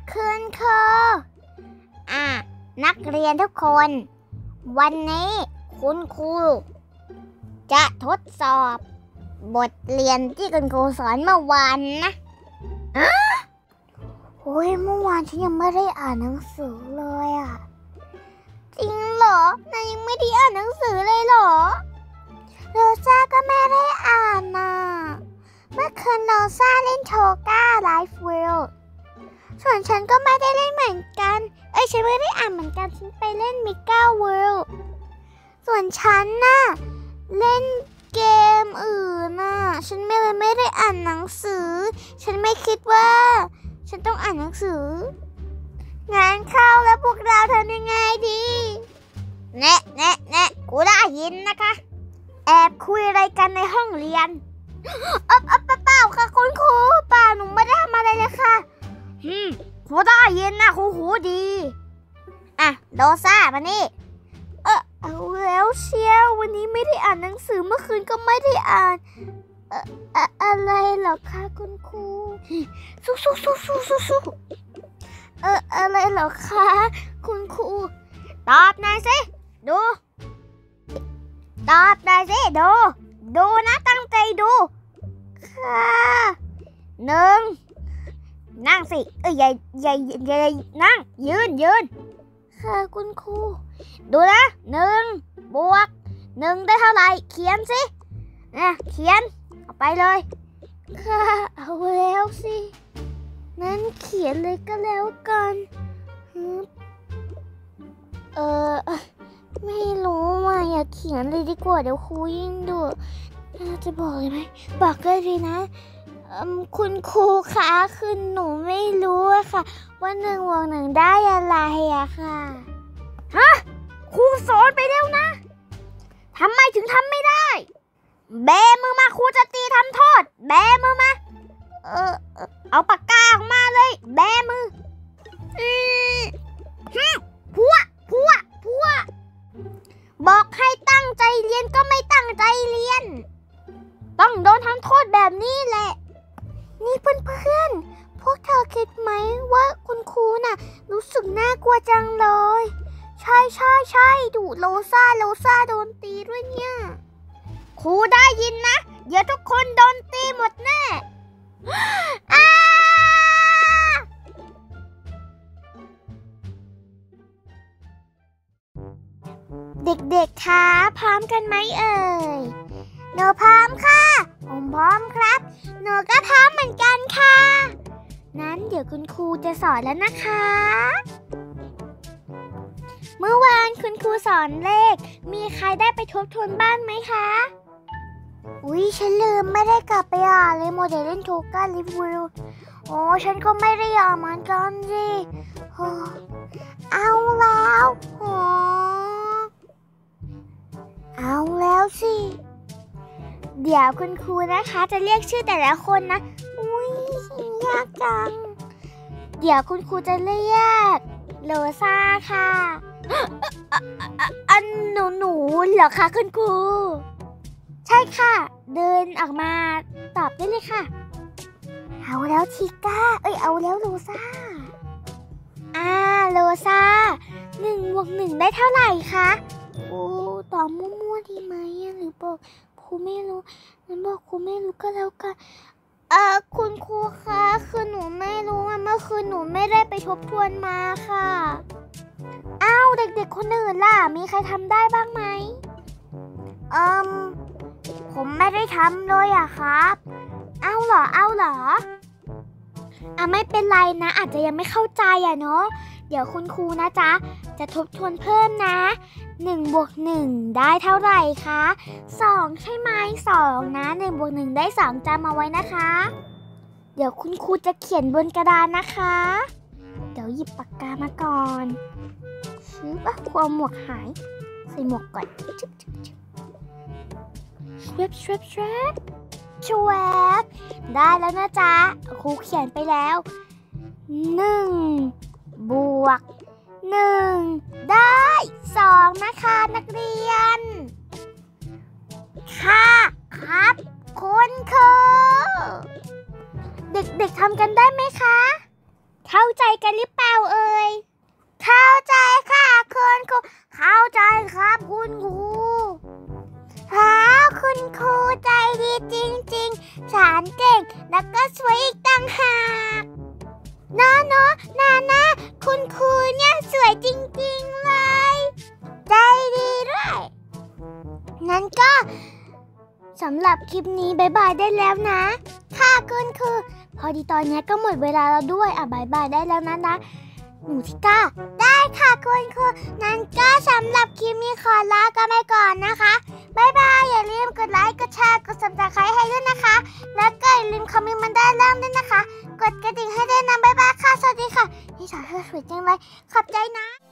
คุณครูนักเรียนทุกคนวันนี้คุณครูจะทดสอบบทเรียนที่คุณครูสอนเมื่อวานนะโอ้ยเมื่อวานฉันยังไม่ได้อ่านหนังสือเลยอ่ะจริงเหรอนายยังไม่ได้อ่านหนังสือเลยเหรอโรซ่าก็ไม่ได้อ่านน่ะเมื่อคืนโรซ่าเล่นโชก้าไลฟ์เวิลด์ส่วนฉันก็ไม่ได้เล่นเหมือนกันฉันไม่ได้อ่านเหมือนกันฉันไปเล่นมิก้าเวิลด์ส่วนฉันน่ะเล่นเกมอื่นน่ะฉันไม่ได้อ่านหนังสือฉันไม่คิดว่าฉันต้องอ่านหนังสืองานเข้าแล้วพวกเราทำยังไงดีแน่กูได้ยินนะคะแอบคุยอะไรกันในห้องเรียนเปล่าค่ะคุณครูเปล่าหนูไม่ได้ทำอะไรเลยค่ะครูได้ยินนะครูหูดีโดซ่ามานี่เอาแล้วเชียววันนี้ไม่ได้อ่านหนังสือเมื่อคืนก็ไม่ได้อ่านอะไรเหรอคะคุณครูสู้อะไรเหรอคะคุณครูตอบหน่อยสิดูตอบหน่อยสิดูนะตั้งใจดูค่ะนั่งสิอย่านั่งยืนค่ะคุณครูดูนะ1 บวก 1ได้เท่าไหร่เขียนสิเขียนเอาไปเลยค่ะเอาแล้วสินั้นเขียนเลยก็แล้วกันไม่รู้ว่าอย่าเขียนเลยดีกว่าเดี๋ยวครูยิ่งดุจะบอกเลยไหมบอกเลยดีนะคุณครูคะคือหนูไม่รู้อะค่ะว่า1 บวก 1ได้อะไรอะค่ะครูสอนไปแล้วนะทำไมถึงทำไม่ได้แบมือมาครูจะตีทำโทษแบมือมาเอาปากกาออกมาเลยแบมือพัวบอกให้ตั้งใจเรียนก็ไม่ตั้งใจเรียนต้องโดนทำโทษแบบนี้แหละนี่เพื่อนพวกเธอคิดไหมว่าคุณครูน่ะรู้สึกน่ากลัวจังเลยใช่ดูโรซ่าโดนตีด้วยเนี่ยครูได้ยินนะเดี๋ยวทุกคนโดนตีหมดแน่เด็กๆคะพร้อมกันไหมเอ่ยหนูพร้อมค่ะผมพร้อมครับหนูก็พร้อมเหมือนกันค่ะนั้นเดี๋ยวคุณครูจะสอนแล้วนะคะเมื่อวานคุณครูสอนเลขมีใครได้ไปทบทวนบ้านไหมคะฉันลืมไม่ได้กลับไปอ่านเลยโมเดลเล่นโชก้าลิฟวิลฉันก็ไม่ได้อ่านเหมือนกันสิเอาแล้วสิเดี๋ยวคุณครูนะคะจะเรียกชื่อแต่ละคนนะยากจังเดี๋ยวคุณครูจะเรียกโรซ่าค่ะหนูเหรอคะคุณครูใช่ค่ะเดินออกมาตอบได้เลยค่ะเอาแล้วชิก้าเอาแล้วโรซ่าโรซ่า1 บวก 1ได้เท่าไหร่คะตอบมั่วๆดีไหมหรือบอกครูไม่รู้งั้นบอกครูไม่รู้ก็แล้วกันคุณครูคะคือหนูไม่รู้เมื่อคืนหนูไม่ได้ไปทบทวนมาค่ะเด็กๆคนอื่นล่ะมีใครทำได้บ้างไหมผมไม่ได้ทำเลยอะครับเอาเหรอไม่เป็นไรนะอาจจะยังไม่เข้าใจเนาะเดี๋ยวคุณครูนะจ๊ะจะทบทวนเพิ่มนะ1 บวก 1ได้เท่าไหร่คะ2ใช่ไหม2นะ1 บวก 1ได้2จำเอาไว้นะคะเดี๋ยวคุณครูจะเขียนบนกระดานนะคะเดี๋ยวหยิบปากกามาก่อนครูเอาหมวกหายใส่หมวกก่อนชวบได้แล้วนะจ๊ะครูเขียนไปแล้ว1 บวก 1ได้2นะคะนักเรียนค่ะครับคุณครูเด็กๆทำกันได้ไหมคะเข้าใจกันหรือเปล่าเอ่ยเข้าใจค่ะคุณครูเข้าใจครับคุณครูคุณครูใจดีจริงๆสอนเก่งแล้วก็สวยอีกต่างหากนาคุณครูเนี่ยสวยจริงๆเลยใจดีด้วยงั้นก็สำหรับคลิปนี้บ๊ายบายได้แล้วนะค่ะคุณครูพอดีตอนนี้ก็หมดเวลาแล้วด้วยบ๊ายบายได้แล้วนะหนูทิก้าได้ค่ะคุณครูนั้นก็สำหรับคลิปนี้ขอลากันไปก่อนนะคะบ๊ายบายอย่าลืมกดไลค์กดแชร์กด Subscribe ให้ด้วยนะคะแล้วก็อย่าลืมคอมเมนต์มาด้านล่างด้วยนะคะกดกระดิ่งให้ด้วยนะบ๊ายบายค่ะสวัสดีค่ะนี่สาวสวยจังเลยขอบใจนะ